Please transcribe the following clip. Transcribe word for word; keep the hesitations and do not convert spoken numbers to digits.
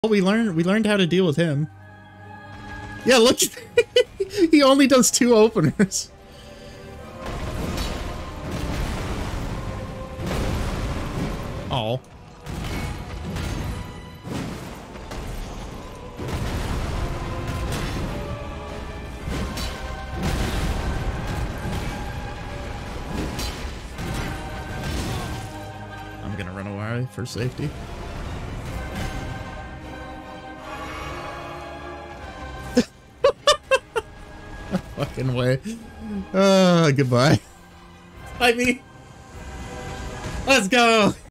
Oh, we learned we learned how to deal with him. Yeah, look, he only does two openers. Oh. I'm gonna run away for safety. Fucking way. Uh, goodbye. Bye, me. Let's go.